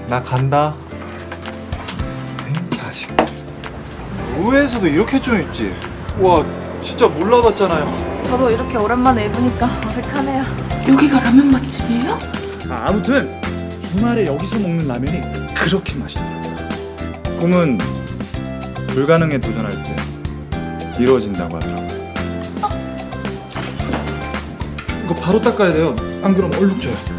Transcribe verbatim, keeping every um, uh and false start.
나 간다. 이 자식. 의회에서도 이렇게 좀 입지. 와, 진짜 몰라봤잖아요. 저도 이렇게 오랜만에 입으니까 어색하네요. 여기가 라면 맛집이에요? 아, 아무튼 주말에 여기서 먹는 라면이 그렇게 맛있더라고요. 꿈은 불가능에 도전할 때 이루어진다고 하더라고요. 이거 바로 닦아야 돼요. 안 그러면 얼룩져요.